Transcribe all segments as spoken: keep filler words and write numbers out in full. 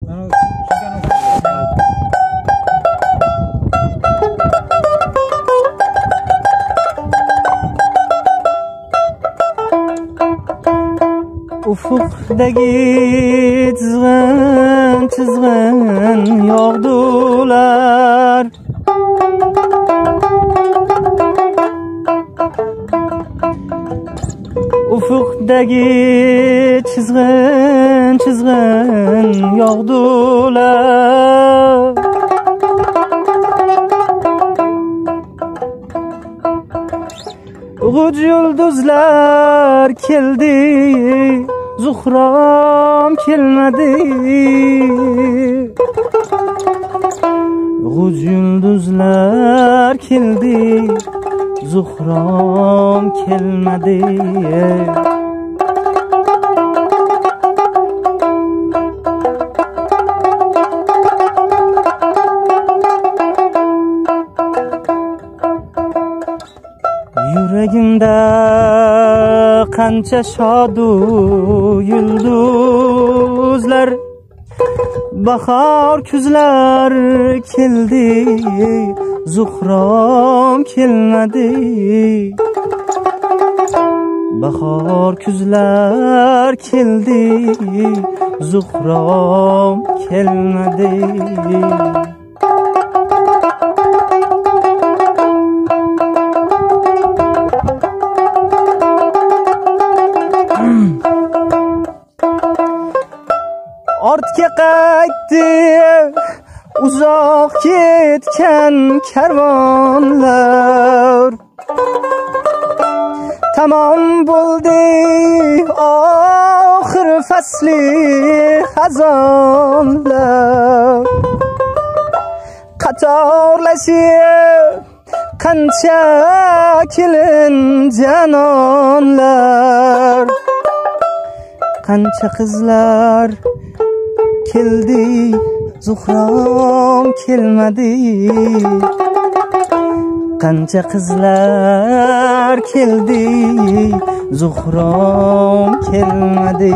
Ufukdagi tizg'in tizg'in yog'dular. Ufukdagi tizg'in tizg'in yog'dular. G'uj yulduzlar keldi, Zuhrom kelmadi. G'uj yulduzlar keldi, Zuhrom kelmadi. Yuragimda qancha shodu yulduzlar, bahor kuzlar keldi, Zuhrom kelmadi. Bahor kuzlar keldi, Zuhrom kelmadi. Ortga qaytdi uzoq ketgan karvonlar. Tamom bo'ldi oxir fasli xazonlar. Qatorlashib qancha kelin janonlar. Qancha qizlar keldi, Zuhrom kelmadi. Qancha qizlar keldi, Zuhrom kelmadi.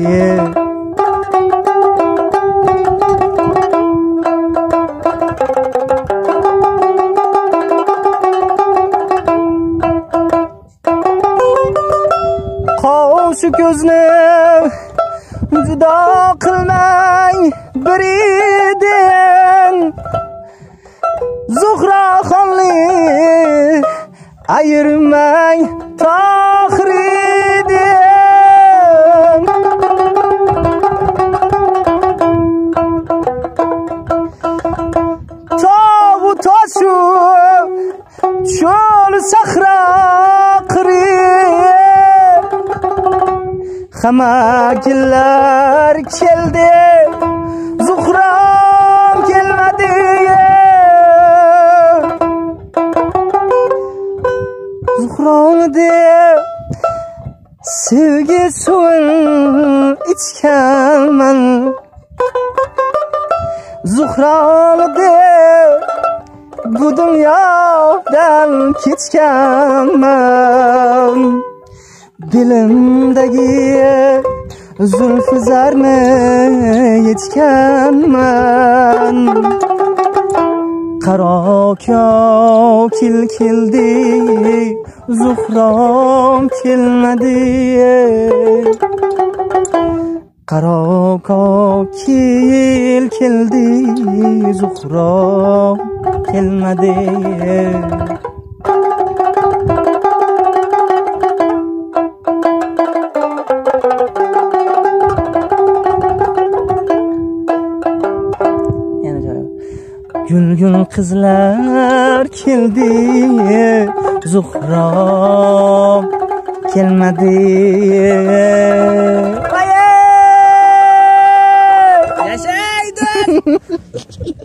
Qo'shu ko'zni judo qilmang biridan, Zuhraxonni ayirmang Tohiridan. Tog' u toshu cho'l sahro qirib, Xamagillar keldi, Zuhrom kelmadi. Zuhromni sevgi suvin ichganman. Zuhromni bu dunyodan kechganman. Dilimdagi zulfi zarni yechganman. Qaro kokil keldi, Zuhrom kelmadi. Qaro kokil keldi, Zuhrom kelmadi. Gulgul qizlar keldi, Zuhrom kelmadi. Yashaydi!